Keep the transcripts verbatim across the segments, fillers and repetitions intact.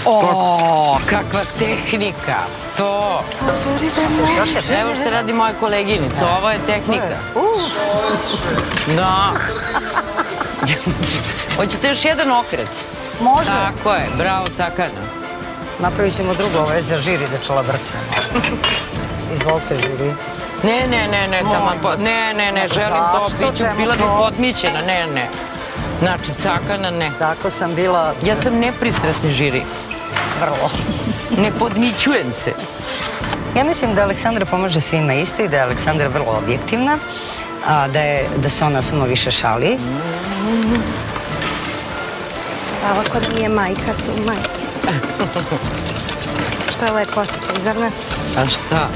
O, kakva tehnika. To. Evo što radi moja koleginica. Ovo je tehnika. Da. Hoćete još jedan okret? Može. Tako je, bravo Cakana. Napravit ćemo drugo, ovo je za žiri da čalabrcamo. Izvolite žiri. Ne, ne, ne, ne, ne, ne, ne, želim to, bila bi podmićena, ne, ne. Znači, Cakana, ne. Tako sam bila... Ja sam nepristrasni žiri. Vrlo. Ne podmićujem se. Ja mislim da Aleksandra pomaže svima isto i da je Aleksandra vrlo objektivna, a da se ona samo više šali. Ovako da mi je majka tu, majke. Što je lepo osjećaj, zar ne? A šta?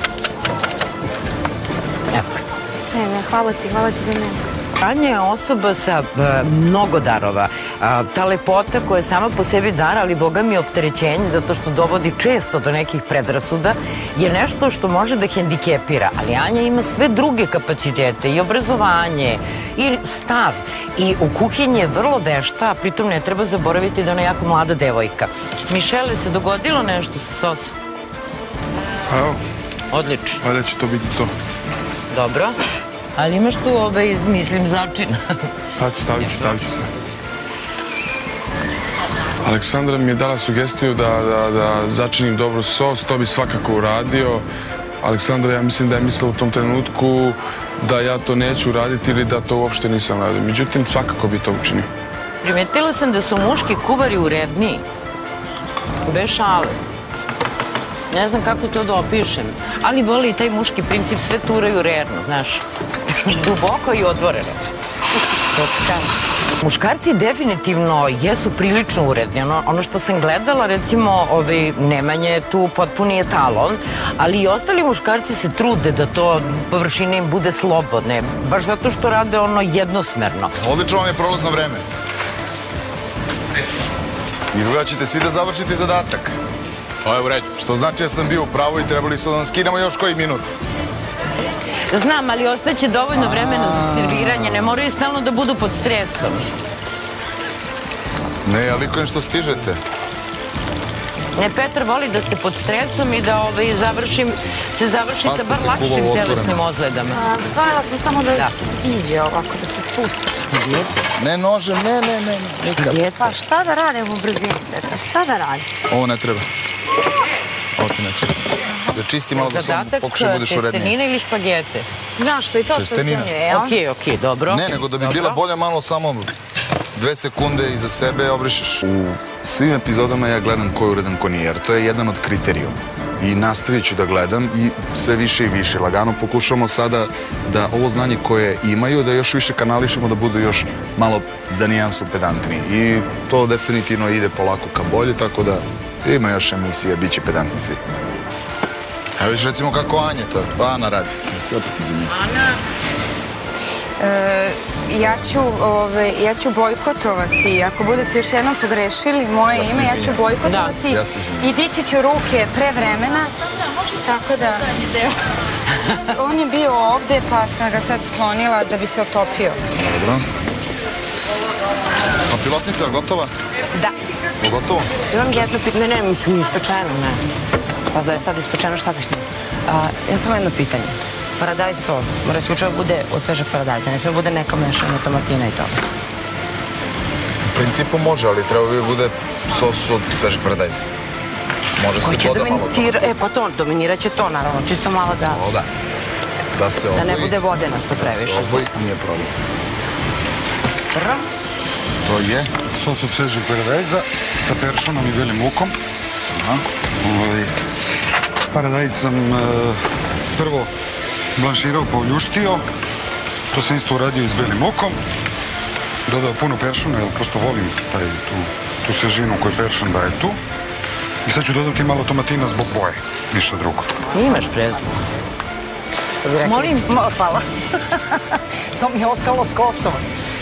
Evo. Ne, ne, hvala ti, hvala ti da nema. Anja je osoba sa mnogo darova. Ta lepota koja je sama po sebi dar, ali boga mi opterećenje, zato što dovodi često do nekih predrasuda, je nešto što može da hendikepira. Ali Anja ima sve druge kapacitete, i obrazovanje, i stav. I u kuhinji je vrlo vešta, a pritom ne treba zaboraviti da ona je jako mlada devojka. Mišele, se dogodilo nešto sa sosom? Evo. Odlično. Valjda će to biti to. Dobro. Ali imaš tu, ovaj, mislim, začina. Sad ću, stavit ću, stavit ću sve. Aleksandra mi je dala sugestiju da začinim dobro sos, to bi svakako uradio. Aleksandra, ja mislim da je mislila u tom trenutku da ja to neću uraditi ili da to uopšte nisam radio. Međutim, svakako bi to učinio. Primetila sam da su muški kuvari uredniji. Bez šale. Ne znam kako to da opišem, ali voli i taj muški princip, sve turaju rerno, znaš. Duboko i otvoreno. To ti kažeš. Muškarci definitivno jesu prilično uredni. Ono što sam gledala, recimo, Nemanja je tu potpuni etalon, ali i ostali muškarci se trude da to površine im bude slobodne, baš zato što rade ono jednosmerno. Odlično vam je prolazno vreme. Izgleda ćete svi da završite zadatak. To je u redu. Što znači da sam bio u pravu i trebali su da nam skinemo još koji minut. Znam, ali ostaće dovoljno vremena za serviranje. Ne moraju stalno da budu pod stresom. Ne, ja likujem što stižete. Ne, Petar voli da ste pod stresom i da se završi sa bar lakšim telesnim ozledama. Zvojila sam samo da siđe ovako, da se spusti. Ne nožem, ne, ne, ne. Pa šta da radim u brzini, Petar, šta da radim? Ovo ne treba. Ovo ti ne treba. Da čisti malo da sam pokušaj budeš urednije. Testenina ili špagete? Znaš što i to se ocenjuje, jel? Okej, okej, dobro. Ne, nego da bi bila bolja malo samo dve sekunde iza sebe obrišeš. U svim epizodama ja gledam ko je uredan, ko nije, jer to je jedan od kriterijuma. I nastavit ću da gledam i sve više i više. Lagano pokušamo sada da ovo znanje koje imaju, da još više kanališemo, da budu još malo za nijansu pedantniji. I to definitivno ide polako ka bolje, tako da ima još emisija, bit će pedantni svi. Evo viš recimo kako Anja to, Ana radi. Da se opet izvinjam. Ana? Ja ću bojkotovati. Ako budete još jednom pogrešili moje ime, ja ću bojkotovati. Ja se izvinjam. I dići ću ruke pre vremena. Tako da... On je bio ovde, pa sam ga sad sklonila da bi se otopio. Dobro. A pilotnica je gotova? Da. Je gotovo? Imam jedno pitanje, ne, mislim, ispečeno, ne. Pa da je sad ispečeno, šta bi s njim? Ja samo jedno pitanje. Paradajz sos, mora isključivo bude od svežeg paradajza, ne sve bude neka mešana tomatina i to. U principu može, ali treba bi bude sos od svežeg paradajza. Može se doda malo tomatina. E, pa to, dominirat će to, naravno, čisto malo da... O, da. Da se oboji. Da ne bude vodenasto previše. Da se oboji, nije problem. Prvo? To je? Sos od svežeg paradajza sa peršanom i belim lukom. Paradajz sam prvo blanširao, poljuštio. To sam isto uradio i s belim lukom. Dodao puno peršuna, jer prosto volim tu svežinu koju peršan daje tu. I sad ću dodati malo tomatina zbog boje, ništa drugo. Imaš prezno. Što bi rekli? Molim. Hvala. To mi je ostalo s Kosova.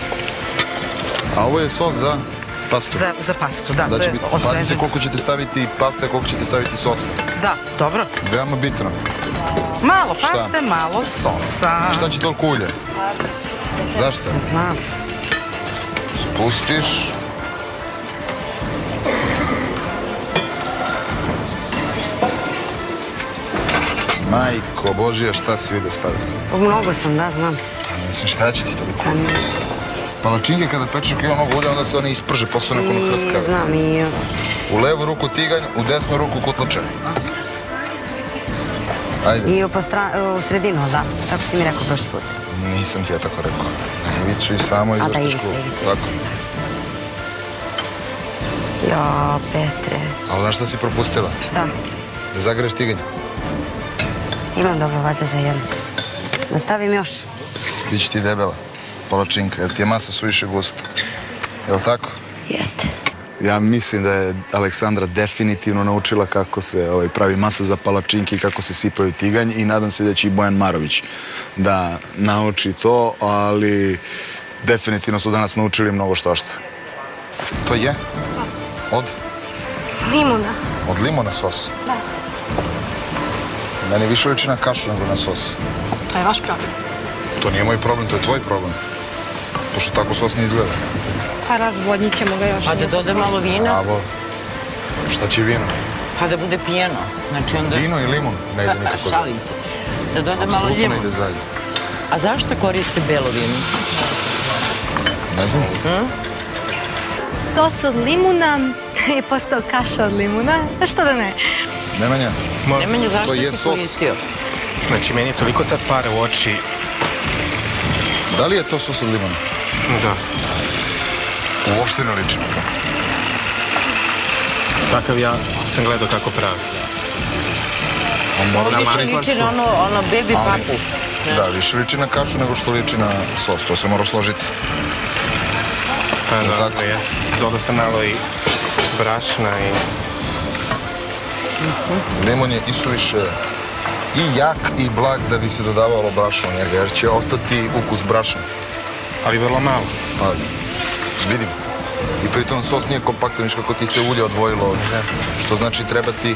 A ovo je sos za pastu? Za pastu, da. Pazite koliko ćete staviti paste, koliko ćete staviti sosa. Da, dobro. Veoma bitno. Malo paste, malo sosa. Šta će toliko ulje? Zašto? Znam. Spustiš. Majko Božija, šta si vidio staviti? Mnogo sam, da, znam. Mislim, šta će ti toliko? Palačinke kada pečeš ako ima mnogo ulja, onda se one isprže, postane ono hrskave. Znam i... U levu ruku tiganj, u desnu ruku kutlače. Ajde. I u sredinu, da. Tako si mi rekao prošli put. Nisam ti ja tako rekao. Na ivicu i samo A da, izvrtiš ivice, klub. ivice, ivice, da. Jo, Petre. Ali znaš šta si propustila? Šta? Da zagreš tiganj. Imam dobro vade za jedno. Da stavim još. Biće ti debela. Palačinka, jer ti je masa suviše gusta. Je li tako? Jeste. Ja mislim da je Aleksandra definitivno naučila kako se ovaj, pravi masa za palačinke i kako se sipaju tiganj i nadam se da će i Bojan Marović da nauči to, ali definitivno su danas naučili mnogo što šta. To je? Sos. Od? Limuna. Od limuna sos? Da. Meni više liči na kašu nego na sos. To je vaš problem. To nije moj problem, to je tvoj problem. Pošto tako sos ne izgleda. Pa razvodnit ćemo ga još. Pa da dode malo vina, Bravo. Šta će vino? pa da bude pijeno. Znači onda... Vino i limun ne ide nikako zajedno. Šalim se. Da dode malo Apsolutno ne limuna. ide zajedno. A zašto koriste belo vino? Ne znam. Sos od limuna je postao kaša od limuna. A što da ne? Nemanja, Nemanja, to zašto je si sos. koristio? Znači, meni je toliko sad pare u oči. Da li je to sos od limuna? Da. Uopšte ne liči na to. Takav ja sam gledao kako pravi. On mora da Više prisla- liči na ono, ono baby Ali, papu. da, više liči na kašu nego što liči na sos. To se mora složiti. Pa Jel' da, tako? jes. Dodao sam malo i brašna i... Limun je isuviše i jak i blag da bi se dodavalo brašno u njega, jer će ostati ukus brašna. Ali vrlo malo. Pa, vidim. I pritom sos nije kompaktan, viš kako ti se ulje odvojilo od... Što znači treba ti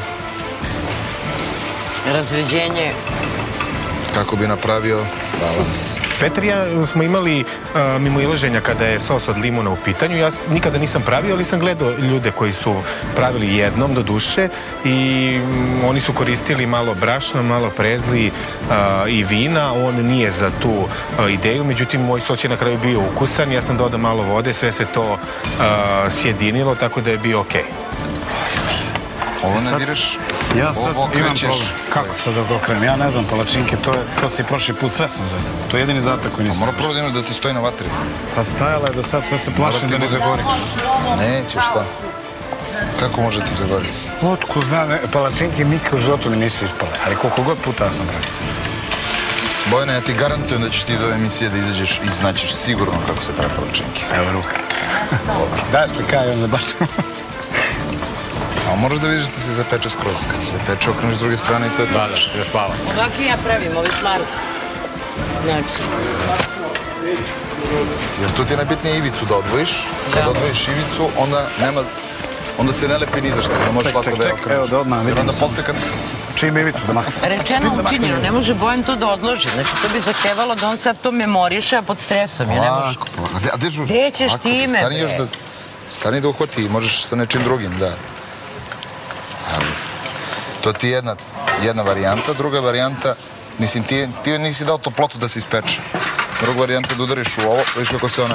Razređenje. kako bi napravio balans. Petar i ja smo imali a, mimoilaženja kada je sos od limuna u pitanju. Ja s- nikada nisam pravio, ali sam gledao ljude koji su pravili jednom do duše i mm, oni su koristili malo brašna, malo prezli a, i vina. On nije za tu a, ideju, međutim moj sos je na kraju bio ukusan. Ja sam dodao malo vode, sve se to a, sjedinilo, tako da je bio okej. Ovo sad- ne direš, Ja sad ovo imam okrećeš. problem. Kako sad da ga okrenem? Ja ne znam palačinke, to, je, to si prošli put sve sam zastao. To je jedini zadatak koji A nisam. mora prvo da ima da ti stoji na vatri. Pa stajala je do sad, sad se plašim Mora da ti ne bude- zagori. Neće, šta? Kako može ti zagori? Otko znam, ne, palačinke nikad u životu mi nisu ispale, ali koliko god puta ja sam radio. Bojana, ja ti garantujem da ćeš ti iz ove emisije da izađeš i znaćeš sigurno kako se pravi palačinke. Evo ruka. Daj slikaj, onda bačemo. Samo moraš da vidiš da se zapeče skroz. Kad se zapeče, okreneš s druge strane i to je to. Da, da, još hvala. Ovako ja pravim, ovi s Marsa. Znači, Jer tu ti je najbitnije ivicu da odvojiš. Kad odvojiš ivicu, onda nema... Onda se ne lepi ni za šta, ne možeš Ček, lako ček, da je ček, okreneš. evo da odmah Jer vidim onda samo. posle kad... Čim ivicu da maknem. rečeno učinjeno, ne može Bojan to da odloži. Znači, to bi zahtevalo da on sad to memoriše, a pod stresom je, ne može. Lako, polako. A gde- A gde žuriš? Gde ćeš Lako, time, Stani bre? još da... Stani da uhvati, možeš sa nečim drugim, da. Ali, to ti je jedna, jedna varijanta. Druga varijanta, mislim, ti, ti nisi dao toplotu da se ispeče. Druga varijanta je da udariš u ovo, vidiš kako se ona...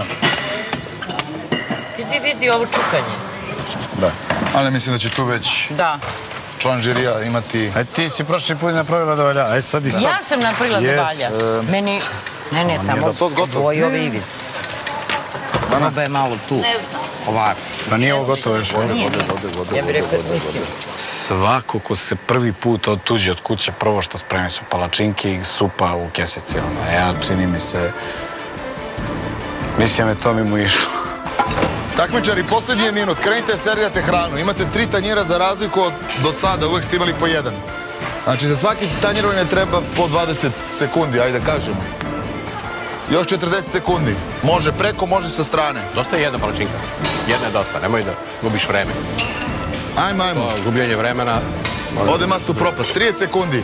Vidi, vidi ovo čukanje. Da. Ali mislim da će tu već Da. član žirija imati... Aj ti si prošli put napravila da valja, aj sad i sad. Ja sam napravila da Yes, valja. Meni, ne, ne, samo dobro. Sos gotov? dvoji ove ivice. Proba je malo tu. Ne znam. Ovako. Pa nije ovo gotovo još. Vode, Nije. vode, vode, vode, Ja bih vode, rekao, vode, mislim, Svako ko se prvi put otuđi od kuće, prvo što spremi su palačinke i supa u kesici. Ono. Ja, čini mi se... Mislim je to mi mu išlo. Takmičari, posljednji je minut. Krenite, servirate hranu. Imate tri tanjira za razliku od do sada. Uvijek ste imali po jedan. Znači, za svaki tanjirovanje treba po dvadeset sekundi, ajde kažemo. Još četrdeset sekundi. Može preko, može sa strane. Dosta je jedna palačinka. Jedna je dosta, nemoj da gubiš vreme. Ajmo, ajmo. To gubljenje vremena... Ode mast u propast. trideset sekundi.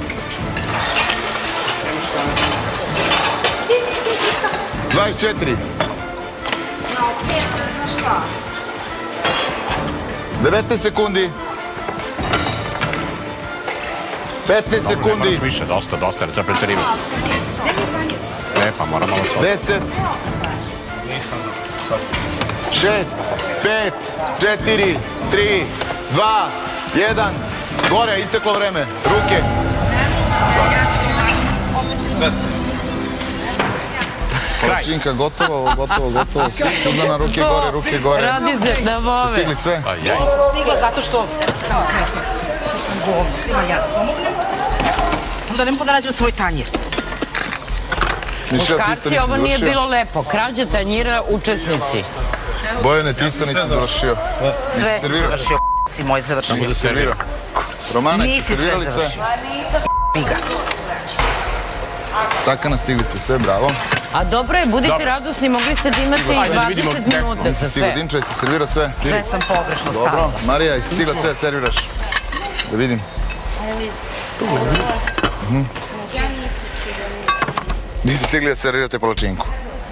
dvadeset četiri. devetnaest sekundi. petnaest sekundi. Moraš više, dosta, dosta, ne treba preterivati. E, pa moram malo svoje. deset. šest, pet, četiri, tri, dva, jedan. Gore, isteklo vreme. Ruke. Sve se. Palačinka gotovo, gotovo, gotovo. Suzana, ruke gore, ruke gore. Radi se na vove. Ste stigli sve? Nisam stigla zato što sam kretna. Govno, svima ja pomognem. Onda ne mogu da nađem svoj tanjir. Muškarci, ovo nije bilo lepo. Krađa tanjira, učesnici. Bojane, ti sam nisi završio. Sve sam završio, si moj završio. Samo da servirao. Romana, ste Nisi sve servirali sve? završio. Figa. Cakana, stigli ste sve, bravo. A dobro je, budite radosni, mogli ste da imate i dvadeset minuta za Nisi stigla sve. Dinča, jesi servirao sve? Sve sam pogrešno Dobro. stavila. Marija, jesi stigla sve, serviraš? Da vidim. Niste stigli da servirate palačinku?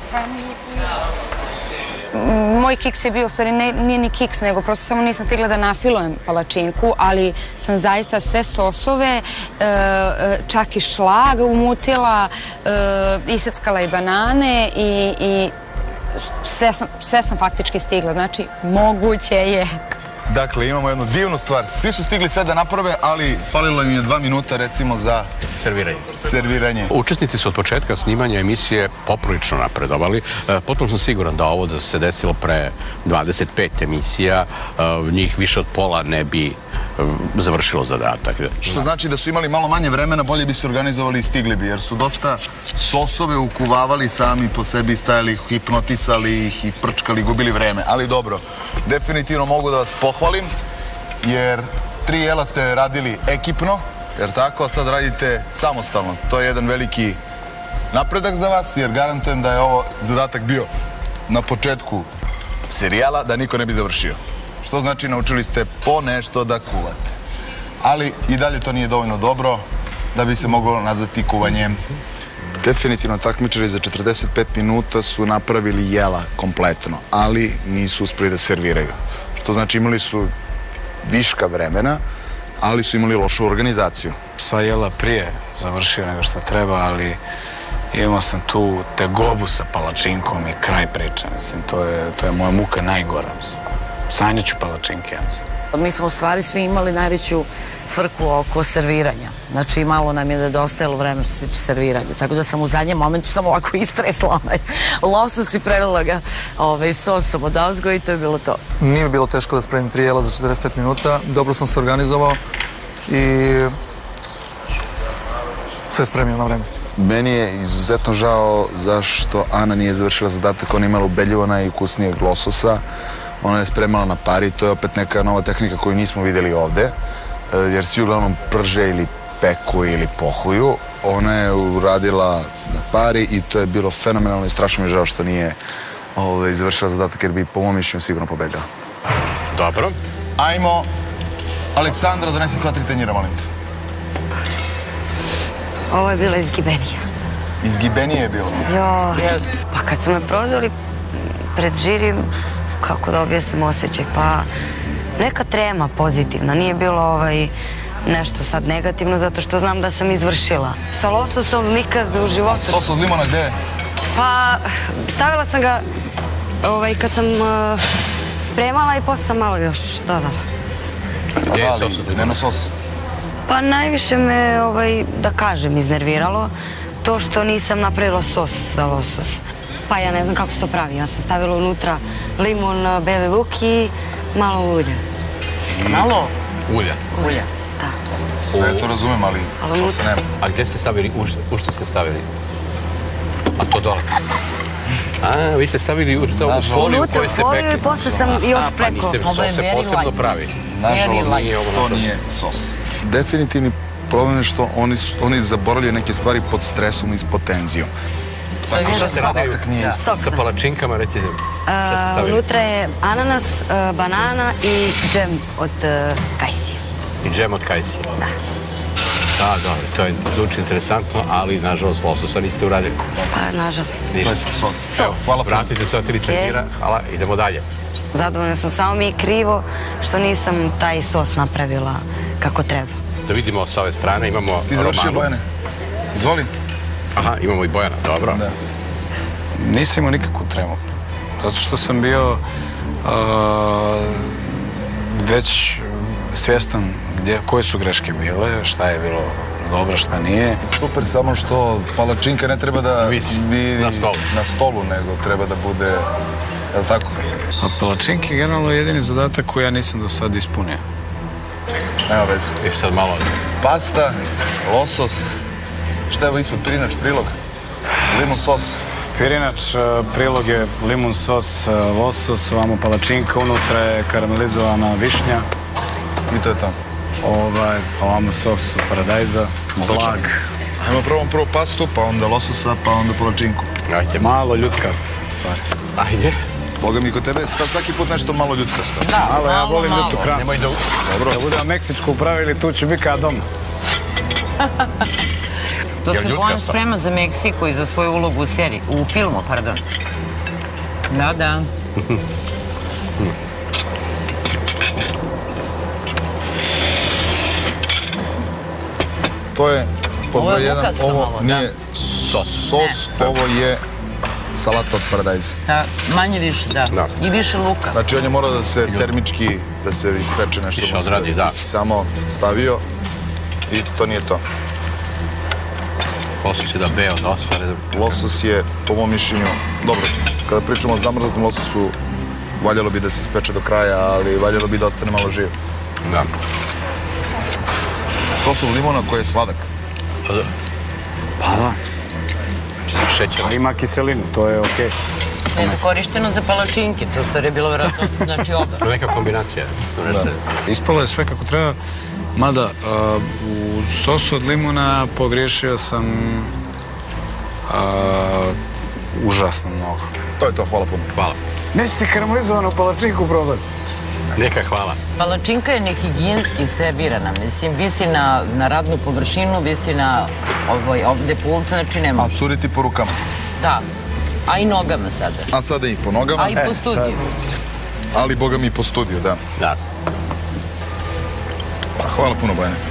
Moj kiks je bio, u stvari nije ni kiks, nego prosto samo nisam stigla da nafilujem palačinku, ali sam zaista sve sosove, čak i šlag umutila, iseckala i banane i sve sam faktički stigla. Znači, moguće je. Dakle, imamo jednu divnu stvar. Svi su stigli sve da naprave, ali falilo im je dva minuta, recimo, za serviranje. serviranje. Učesnici su od početka snimanja emisije poprilično napredovali. Potom sam siguran da ovo da se desilo pre dvadeset pet emisija, njih više od pola ne bi završilo zadatak. Što znači da su imali malo manje vremena, bolje bi se organizovali i stigli bi, jer su dosta sosove ukuvavali sami po sebi, stajali, hipnotisali ih i prčkali, gubili vreme. Ali dobro, definitivno mogu da vas pohvalim, jer tri jela ste radili ekipno, jer tako, a sad radite samostalno. To je jedan veliki napredak za vas, jer garantujem da je ovo zadatak bio na početku serijala, da niko ne bi završio. Što znači naučili ste po nešto da kuvate. Ali i dalje to nije dovoljno dobro da bi se moglo nazvati kuvanjem. Definitivno takmičari za četrdeset pet minuta su napravili jela kompletno, ali nisu uspeli da serviraju. Što znači imali su viška vremena, ali su imali lošu organizaciju. Sva jela prije završio nego što treba, ali imao sam tu tegobu sa palačinkom i kraj priče. Mislim, to je, to je moja muka najgora. Sanjaću palačinke, ja mislim. Mi smo u stvari svi imali najveću frku oko serviranja. Znači, malo nam je nedostajalo vremena što se tiče serviranja. Tako da sam u zadnjem momentu samo ovako istresla onaj losos i prelila ga sosom od ozgo i to je bilo to. Nije mi bilo teško da spremim tri jela za četrdeset pet minuta. Dobro sam se organizovao i sve spremio na vreme. Meni je izuzetno žao zašto Ana nije završila zadatak. Ona je imala ubedljivo najukusnijeg lososa. Ona je spremala na pari, to je opet neka nova tehnika koju nismo vidjeli ovde, jer svi uglavnom prže ili peku ili pohuju. Ona je uradila na pari i to je bilo fenomenalno i strašno mi je žao što nije završila zadatak, jer bi po mom mišljenju sigurno pobedila. Dobro. Ajmo, Aleksandra, donesi sva tri tanjira, molim te. Ovo je bilo izgibenije. Izgibenije je bilo? Jo, pa kad su me prozvali pred žirim, kako da objasnim osjećaj, pa neka trema pozitivna, nije bilo nešto sad negativno, zato što znam da sam izvršila. Sa lososom nikad u životu... A sos od limona gde je? Pa, stavila sam ga kad sam spremala i posle sam malo još dodala. Gde je sos od limona? Nema sos. Pa najviše me, da kažem, iznerviralo to što nisam napravila sos za losos. Pa ja ne znam kako se to pravi. Ja sam stavila unutra limun, beli luk i malo ulja. Malo? Ulja? Ulja. Da. Sve to razumem, ali sosa nema. A gde ste stavili, u što ste stavili? A to dole? A, vi ste stavili u foliju koju ste pekli. Unutra foliju i posle sam još preko. Pa niste sos se posebno pravi. Nažalost, to nije sos. Definitivni problem je što oni zaboravljaju neke stvari pod stresom i pod tenzijom. Šta ste radili sa palačinkama, recite? Unutra je ananas, banana i džem od kajsije. I džem od kajsije? Da. Da, da, to je zvuči interesantno, ali nažalost lososa niste uradili. Pa, nažalost. Ništa. Sos. Evo, hvala, vratite sva tri tanjira, hvala, idemo dalje. Zadovoljna sam, samo mi je krivo što nisam taj sos napravila kako treba. da vidimo sa ove strane, imamo Ti završio Romanu. Bojane? Izvoli. Aha, imamo i Bojana, dobro. Da. Nisam imao nikakvu tremu. Zato što sam bio a, već svjestan gdje, koje su greške bile, šta je bilo dobro, šta nije. Super, samo što palačinka ne treba da Visi viri na stolu. na stolu, nego treba da bude, je li tako? A palačinke je generalno jedini zadatak koji ja nisam do sad ispunio. Nema veze. I sad malo... Pasta, losos, šta je ovo ispod, pirinač, prilog? Limun sos. Pirinač, a, prilog je limun sos, a, losos, ovamo palačinka, unutra je karamelizovana višnja, I to je to. ovaj, ovamo sos od paradajza, blag, Ajmo probam prvo pastu, pa onda lososa, pa onda palačinku. Ajde. malo ljutkast stvari. Ajde. Boga mi, kod tebe je svaki put nešto malo ljutkasto. Da, Malo, ja malo, volim malo. ljutu hranu. Nemoj da... Dobro. Da budemo Meksičku upravili, tu će biti kada doma. To Jel se ljutka Bojan sta? sprema za Meksiku i za svoju ulogu u seriji, u filmu, pardon. Da, da. To je pod Ovo je broj jedan, lukasto ovo malo, da. nije sos, ovo je salata od paradajza. Da, manje više, da. Da. I više luka. Znači on je morao da se termički, da se ispeče nešto. Više mu se- odradi, da. Ti si samo stavio i to nije to. Losos je da beo dosta. ne znam. Losos je, po mom mišljenju, dobro, kada pričamo o zamrznutom lososu, valjalo bi da se ispeče do kraja, ali valjalo bi da ostane malo živ. Da. Sos od limona koji je sladak. Pa da. Pa da, Šećer. ali ima kiselinu, to je okej. Je to korišteno za palačinke, to stvar je bilo vjerojatno, znači oba. To je neka kombinacija. To nešto je... Ispalo je sve kako treba, mada a, u sosu od limuna pogriješio sam a, užasno mnogo. To je to, hvala puno. Hvala. Nećete karamelizovanu palačinku probati? Neka hvala. Palačinka je nehigijenski servirana, mislim, visi na, na radnu površinu, visi na ovoj, ovde pult, znači ne A može. curiti po rukama. Da, a i nogama sada. A sada i po nogama, A i po studiju. ali boga mi i po studiju, da. Da. Hvala puno, Bojane.